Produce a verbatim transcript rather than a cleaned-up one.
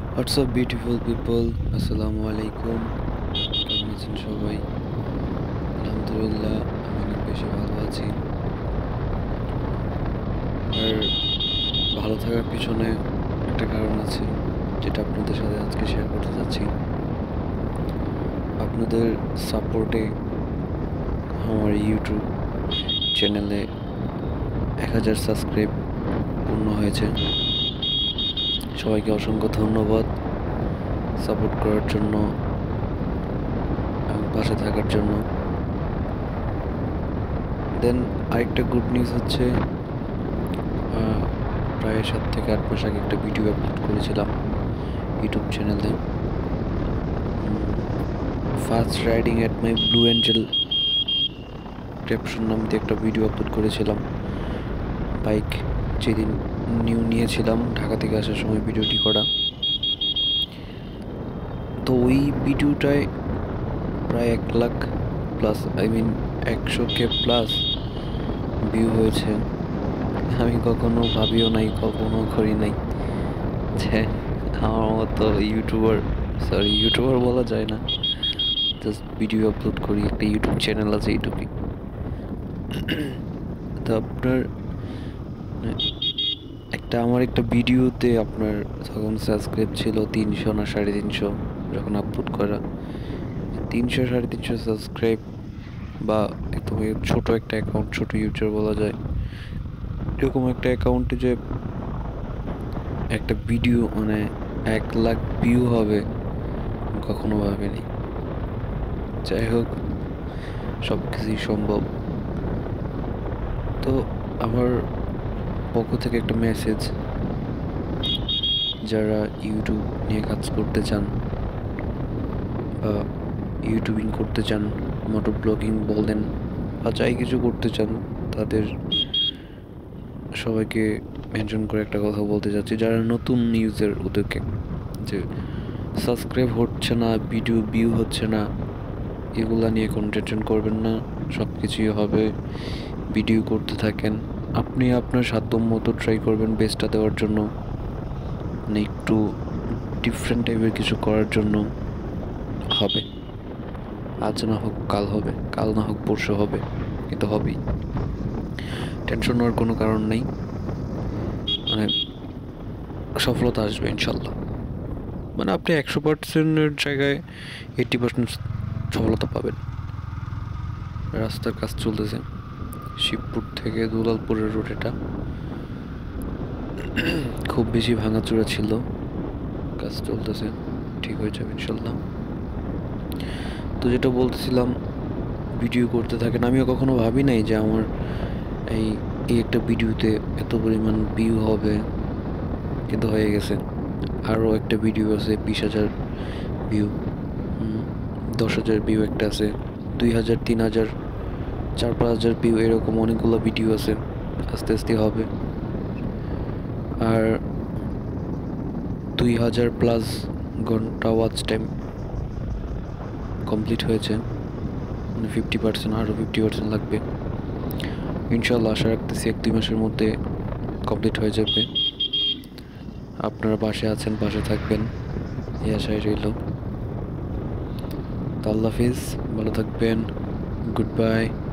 WhatsApp beautiful people, আসসালামু আলাইকুম। কেমন আছেন সবাই? আলহামদুলিল্লাহ, আমি অনেক বেশি ভালো আছি। আর ভালো থাকার পিছনে একটা কারণ আছে, যেটা আপনাদের সাথে আজকে শেয়ার করতে যাচ্ছি। আপনাদের সাপোর্টে আমার ইউটিউব চ্যানেলে এক হাজার সাবস্ক্রাইব পূর্ণ হয়েছে। সবাইকে অসংখ্য ধন্যবাদ সাপোর্ট করার জন্য এবং পাশে থাকার জন্য। দেন আরেকটা গুড নিউজ হচ্ছে, প্রায় সাত থেকে আট মাস আগে একটা ভিডিও আপলোড করেছিলাম ইউটিউব চ্যানেলে। First riding at my blue angel caption নাম দিয়ে একটা ভিডিও আপলোড করেছিলাম। বাইক যেদিন নিউ নিয়েছিলাম ঢাকা থেকে আসার সময় ভিডিওটি করা। তো ওই ভিডিওটায় প্রায় এক লাখ প্লাস, আই মিন একশো কে প্লাস ভিউ হয়েছে। আমি কখনো ভাবিও নাই, কখনো করি নাই যে আমার মতো ইউটিউবার, সরি ইউটিউবার বলা যায় না, জাস্ট ভিডিও আপলোড করি, একটা ইউটিউব চ্যানেল আছে এইটুকুই। তো আপনার একটা আমার একটা ভিডিওতে আপনার তখন সাবস্ক্রাইব ছিল তিনশো না সাড়ে তিনশো, যখন আপলোড করা তিনশো সাড়ে তিনশো সাবস্ক্রাইব, বা একদম ছোট একটা অ্যাকাউন্ট, ছোট ইউটিউবার বলা যায়, এরকম একটা অ্যাকাউন্টে যে একটা ভিডিও মানে এক লাখ ভিউ হবে কখনো ভাবিনি। যাই হোক, সব কিছুই সম্ভব। তো আমার পক্ষ থেকে একটা মেসেজ, যারা ইউটিউব নিয়ে কাজ করতে চান বা ইউটিউবিং করতে চান, মোটর ব্লগিং বলেন বা যাই কিছু করতে চান, তাদের সবাইকে মেনশন করে একটা কথা বলতে চাচ্ছি, যারা নতুন নিউজের ওদেরকে, যে সাবস্ক্রাইব হচ্ছে না, ভিডিও ভিউ হচ্ছে না, এগুলা নিয়ে কোনো টেনশন করবেন না, সব কিছুই হবে। ভিডিও করতে থাকেন, আপনি আপনার সাধ্য মতো ট্রাই করবেন বেস্টটা দেওয়ার জন্য, মানে একটু ডিফারেন্ট টাইপের কিছু করার জন্য। হবে, আজ না হোক কাল হবে, কাল না হোক পরশু হবে, কিন্তু হবেই। টেনশন হওয়ার কোনো কারণ নেই, মানে সফলতা আসবে ইনশাল্লাহ। মানে আপনি একশো পার্সেন্টের জায়গায় এইট্টি পার্সেন্ট সফলতা পাবেন। রাস্তার কাজ চলতেছে, শিবপুর থেকে দুলালপুরের রোড, এটা খুব বেশি ভাঙাচোরা ছিল, কাজ চলতেছে, ঠিক হয়ে যাবে ইনশাল্লাহ। তো যেটা বলতেছিলাম, ভিডিও করতে থাকেন। আমিও কখনো ভাবি নাই যে আমার এই এই একটা ভিডিওতে এত পরিমাণ ভিউ হবে, কিন্তু হয়ে গেছে। আরও একটা ভিডিও আছে বিশ হাজার ভিউ, দশ হাজার ভিউ একটা আছে, দুই হাজার তিন হাজার চার পাঁচ হাজার ভিউ, এরকম অনেকগুলো ভিডিও আছে, আস্তে আস্তে হবে। আর দুই হাজার প্লাস ঘন্টা ওয়াচ টাইম কমপ্লিট হয়েছে, মানে ফিফটি পার্সেন্ট, আরও ফিফটি পার্সেন্ট লাগবে ইনশাল্লাহ। আশা রাখতেছি এক দুই মাসের মধ্যে কমপ্লিট হয়ে যাবে। আপনারা পাশে আছেন, পাশে থাকবেন, এই আশায় রইল। আল্লাহ হাফিজ, ভালো থাকবেন, গুড বাই।